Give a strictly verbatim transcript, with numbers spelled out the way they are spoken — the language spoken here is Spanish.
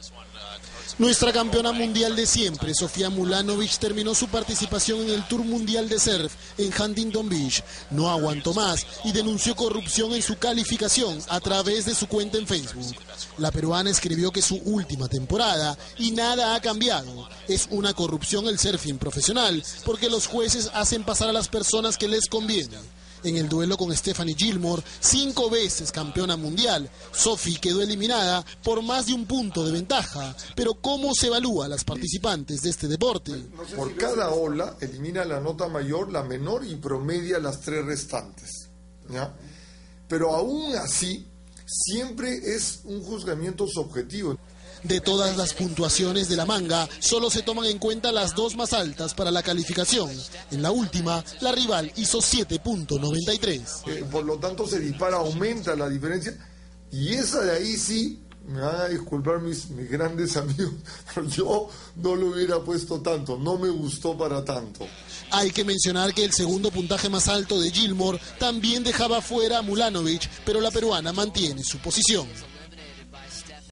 Nuestra campeona mundial de siempre, Sofía Mulanovic, terminó su participación en el Tour Mundial de Surf en Huntington Beach. No aguantó más y denunció corrupción en su calificación a través de su cuenta en Facebook. La peruana escribió que es su última temporada y nada ha cambiado. Es una corrupción el surfing profesional porque los jueces hacen pasar a las personas que les conviene. En el duelo con Stephanie Gilmore, cinco veces campeona mundial, Sophie quedó eliminada por más de un punto de ventaja. Pero ¿cómo se evalúa a las participantes de este deporte? Por cada ola elimina la nota mayor, la menor y promedia las tres restantes, ¿ya? Pero aún así, siempre es un juzgamiento subjetivo. De todas las puntuaciones de la manga, solo se toman en cuenta las dos más altas para la calificación. En la última, la rival hizo siete punto noventa y tres. Eh, por lo tanto, se dispara, aumenta la diferencia. Y esa de ahí sí, me van a disculpar mis, mis grandes amigos, pero yo no lo hubiera puesto tanto, no me gustó para tanto. Hay que mencionar que el segundo puntaje más alto de Gilmore también dejaba fuera a Mulanovic, pero la peruana mantiene su posición.